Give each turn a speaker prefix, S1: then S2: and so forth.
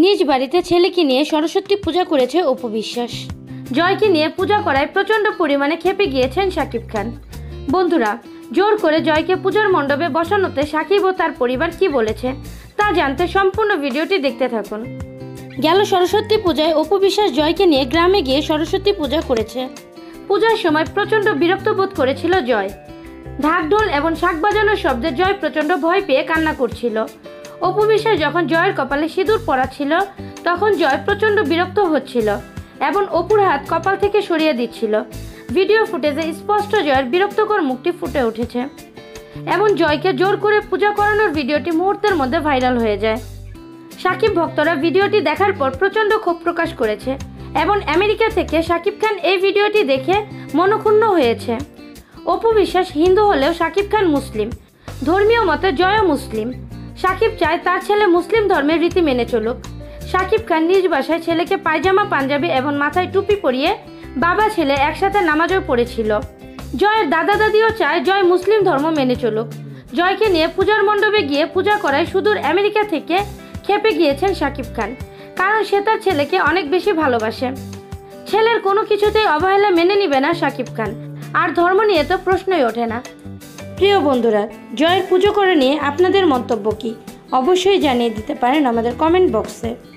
S1: নিজ বাড়িতে ছেলেকে নিয়ে সরস্বতী পূজা করেছে অপু বিশ্বাস। জয়কে নিয়ে পূজা করায় প্রচণ্ড পরিমাণে ক্ষেপে গিয়েছেন শাকিব খান। বন্ধুরা, জোর করে জয়কে পূজার মণ্ডপে বসানোতে শাকিব ও তার পরিবার কি বলেছে তা জানতে সম্পূর্ণ ভিডিওটি দেখতে থাকুন। গেল সরস্বতী পূজায় অপু বিশ্বাস জয়কে নিয়ে গ্রামে গিয়ে সরস্বতী পূজা করেছে। পূজার সময় প্রচণ্ড বিরক্ত বোধ করেছিল জয়। ঢাকঢোল এবং শাঁখ বাজানোর শব্দে জয় প্রচণ্ড ভয় পেয়ে কান্না করছিল। অপু বিশ্বাস যখন জয়ের কপালে সিঁদুর পরাচ্ছিল তখন জয় প্রচণ্ড বিরক্ত হচ্ছিল এবং অপুর হাত কপাল থেকে সরিয়ে দিচ্ছিল। ভিডিও ফুটেজে স্পষ্ট জয়ের বিরক্তকর মুখটি ফুটে উঠেছে এবং জয়কে জোর করে পূজা করানোর ভিডিওটি মুহূর্তের মধ্যে ভাইরাল হয়ে যায়। শাকিব ভক্তরা ভিডিওটি দেখার পর প্রচণ্ড ক্ষোভ প্রকাশ করেছে এবং আমেরিকা থেকে শাকিব খান এই ভিডিওটি দেখে মনক্ষুণ্ণ হয়েছে। অপু বিশ্বাস হিন্দু হলেও শাকিব খান মুসলিম, ধর্মীয় মতে জয়ও মুসলিম। শাকিব চায় তার ছেলে মুসলিম ধর্মের রীতি মেনে চলুক। শাকিব খান নিজ বাসায় ছেলেকে পায়জামা, পাঞ্জাবি এবং মাথায় টুপি পরিয়ে বাবা ছেলে একসাথে নামাজও পড়েছিল। জয়ের দাদা দাদিও চায় জয় মুসলিম ধর্ম মেনে চলুক। জয়কে নিয়ে পূজার মণ্ডপে গিয়ে পূজা করায় সুদূর আমেরিকা থেকে ক্ষেপে গিয়েছেন শাকিব খান, কারণ সে তার ছেলেকে অনেক বেশি ভালোবাসে। ছেলের কোনো কিছুতেই অবহেলা মেনে নিবে না শাকিব খান, আর ধর্ম নিয়ে তো প্রশ্নই ওঠে না। প্রিয় বন্ধুরা, জয়ের পুজো করে নিয়ে আপনাদের মন্তব্য কি অবশ্যই জানিয়ে দিতে পারেন আমাদের কমেন্ট বক্সে।